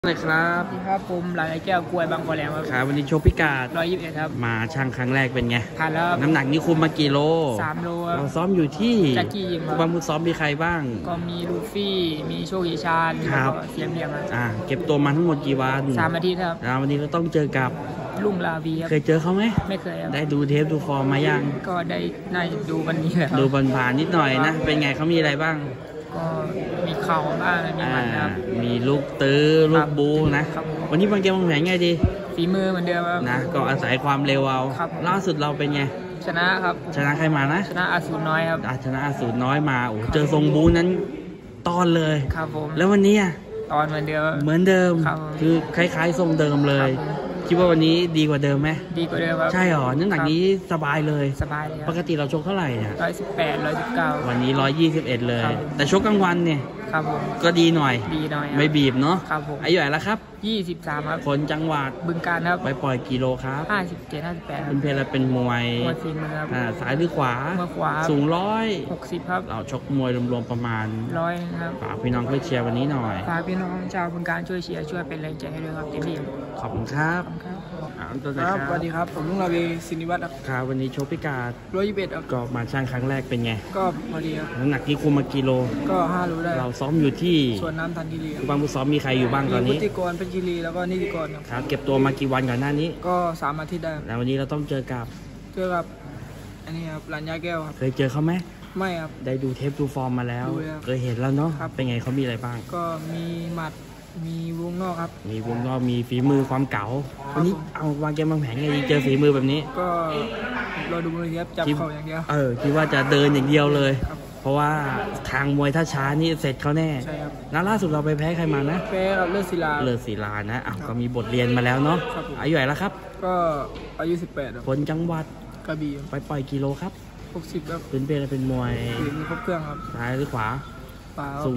เลยครับสวัสดีครับผมหลายแก้วกล้วยบางกอแหลมครับวันนี้โชว์พิกัด 121ครับมาช่างครั้งแรกเป็นไงผ่านแล้วน้ำหนักนี่คุมมากี่โล 3 โลเราซ้อมอยู่ที่จักรียิมบางมุดซ้อมมีใครบ้างก็มีลูฟี่มีโชคดีชาญครับเสียมเรียงเก็บตัวมาทั้งหมดกี่วัน 3 อาทิตย์ครับวันนี้เราต้องเจอกับลุงลาวีเคยเจอเขาไหมไม่เคยครับได้ดูเทปดูฟอร์มมายังก็ได้น่าดูวันนี้เลยดูผ่านนิดหน่อยนะเป็นไงเขามีอะไรบ้างก็มีเข่าบ้างมีหมัดครับมีลูกตื้อลูกบูนะวันนี้บางเกมบางแผงไงดีฝีมือเหมือนเดิมครับนะก็อาศัยความเร็วเอาล่าสุดเราเป็นไงชนะครับชนะใครมานะชนะอาสูรน้อยครับชนะอาสูรน้อยมาโอ้เจอทรงบูนั้นต้อนเลยครับผมแล้ววันนี้ตอนเหมือนเดิมคือคล้ายๆทรงเดิมเลยคิดว่าวันนี้ดีกว่าเดิมไหมดีกว่าเดิมครับใช่หรอน้ำหนักนี้สบายเลยปกติเราชกเท่าไหร่เนี่ย 118 119 วันนี้121เลยแต่ชกกลางวันเนี่ยครับผมก็ดีหน่อยไม่บีบเนาะครับผมอายุเท่าไหร่แล้วครับ 23ครับคนจังหวัดบึงกาฬครับไปปล่อยกิโลครับ 57 58 เป็นเพลเราเป็นมวยฝีมือครับซ้ายหรือขวาสูง 160ครับเราชกมวยรวมๆประมาณ 100ครับฝากพี่น้องช่วยเชียร์วันนี้หน่อยฝากพี่น้องชาวบึงกาฬช่วยเชียร์ช่วยเป็นแรงใจให้ด้วยครับเต็มที่ขอบคุณครับครับสวัสดีครับผมลุงราวีศินิวัฒน์ครับวันนี้โชว์พิกัด 121ครับก็มาช่างครั้งแรกเป็นไงก็พอดีครับน้ำหนักที่คุมมากิโลก็5 โลได้เราซ้อมอยู่ที่สวนน้ำทันทีรีบางผู้ซ้อมมีใครอยู่บ้างตอนนี้พุทธิกรเป็นกีรีแล้วก็นิติกรครับเก็บตัวมากี่วันก่อนหน้านี้ก็3 อาทิตย์ได้แล้ววันนี้เราต้องเจอกับอันนี้ครับหลานยาแก้วครับเคยเจอเขาไหมไม่ครับได้ดูเทปดูฟอร์มมาแล้วเคยเห็นแล้วเนาะเป็นไงเขามีอะไรบ้างก็มีหมัดมีวงนอกครับมีวงนอกมีฝีมือความเก๋าวันนี้เอาวางเกมวางแผนไงดีเจอฝีมือแบบนี้ก็รอดูเลยครับจับเข่าอย่างเดียวคิดว่าจะเดินอย่างเดียวเลยเพราะว่าทางมวยถ้าช้านี่เสร็จเขาแน่ใช่ครับล่าสุดเราไปแพ้ใครมานะแพ้กับเลิศศิลานะก็มีบทเรียนมาแล้วเนาะอายุเท่าไหร่แล้วครับก็อายุ18 คนจังหวัดกระบี่ไปปล่อยกิโลครับ 60ครับเป็นมวยมีครบเครื่องครับซ้ายหรือขวาสูง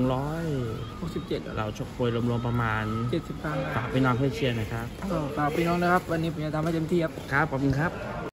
167 เราชกมวยรวมๆประมาณ 70 ครั้งฝากพี่น้องเพื่อเชียร์นะครับฝากพี่น้องนะครับวันนี้ผมจะทำให้เต็มที่ครับขอบคุณครับ